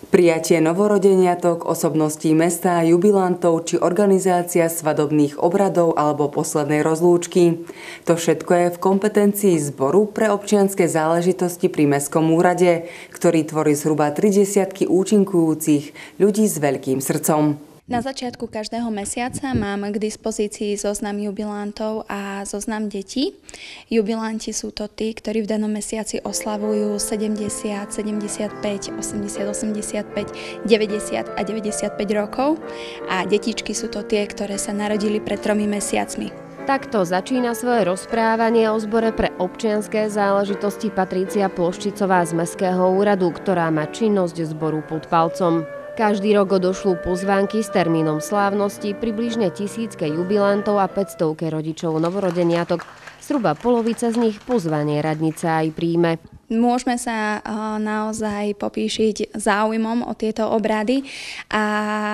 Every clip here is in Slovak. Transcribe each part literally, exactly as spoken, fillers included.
Prijatie novorodeniatok, osobností mesta, jubilantov či organizácia svadobných obradov alebo poslednej rozlúčky. To všetko je v kompetencii Zboru pre občianske záležitosti pri Mestskom úrade, ktorý tvorí zhruba tri desiatky účinkujúcich ľudí s veľkým srdcom. Na začiatku každého mesiaca mám k dispozícii zoznam jubilantov a zoznam detí. Jubilanti sú to tí, ktorí v danom mesiaci oslavujú sedemdesiat, sedemdesiatpäť, osemdesiat, osemdesiatpäť, deväťdesiat a deväťdesiatpäť rokov a detičky sú to tie, ktoré sa narodili pred tromi mesiacmi. Takto začína svoje rozprávanie o Zbore pre občianske záležitosti Patrícia Ploščicová z Mestského úradu, ktorá má činnosť zboru pod palcom. Každý rok odošľú pozvánky s termínom slávnosti približne tisícke jubilantov a päťstovke rodičov novorodeniatok. Zhruba polovica z nich pozvanie radnica aj príjme. Môžeme sa naozaj popíšiť záujmom o tieto obrady a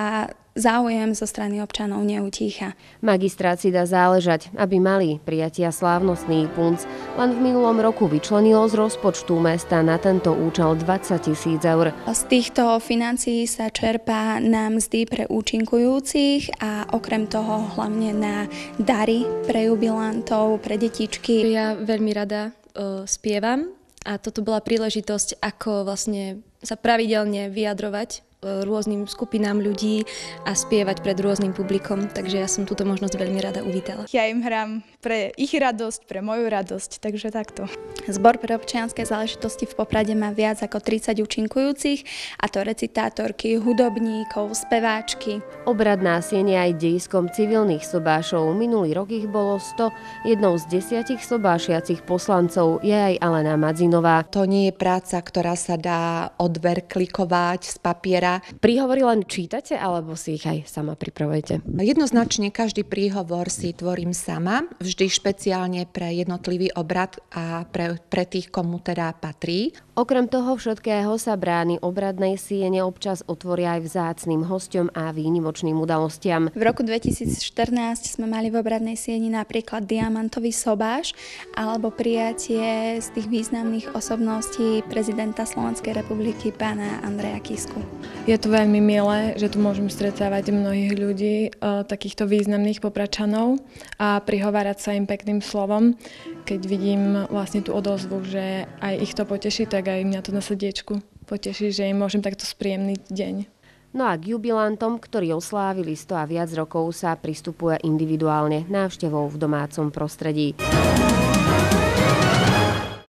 záujem zo strany občanov neutícha. Magistrát si dá záležať, aby mali prijatia slávnostný punc. Len v minulom roku vyčlenilo z rozpočtu mesta na tento účel dvadsať tisíc eur. Z týchto financií sa čerpá na mzdy pre účinkujúcich a okrem toho hlavne na dary pre jubilantov, pre detičky. Ja veľmi rada uh, spievam a toto bola príležitosť, ako vlastne sa pravidelne vyjadrovať rôznym skupinám ľudí a spievať pred rôznym publikom, takže ja som túto možnosť veľmi rada uvítala. Ja im hrám pre ich radosť, pre moju radosť, takže takto. Zbor pre občianske záležitosti v Poprade má viac ako tridsať účinkujúcich, a to recitátorky, hudobníkov, speváčky. Obrad na siene aj dejiskom civilných sobášov. Minulý rok ich bolo sto. Jednou z desiatich sobášiacich poslancov je aj Alena Madzinová. To nie je práca, ktorá sa dá odverklikovať z papiera. Príhovory len čítate, alebo si ich aj sama pripravujete? Jednoznačne každý príhovor si tvorím sama, vždy špeciálne pre jednotlivý obrad a pre, pre tých, komu teda patrí. Okrem toho všetkého sa brány obradnej siene občas otvoria aj vzácnym hosťom a výnimočným udalostiam. V roku dvetisícštrnásť sme mali v obradnej sieni napríklad diamantový sobáš alebo prijatie z tých významných osobností prezidenta Slovenskej republiky pána Andreja Kisku. Je to veľmi milé, že tu môžem stretávať mnohých ľudí, takýchto významných Popradčanov a prihovárať sa im pekným slovom. Keď vidím vlastne tú odozvu, že aj ich to poteší, tak aj mňa to na srdiečku poteší, že im môžem takto spríjemniť deň. No a k jubilantom, ktorí oslávili sto a viac rokov, sa pristupuje individuálne návštevou v domácom prostredí.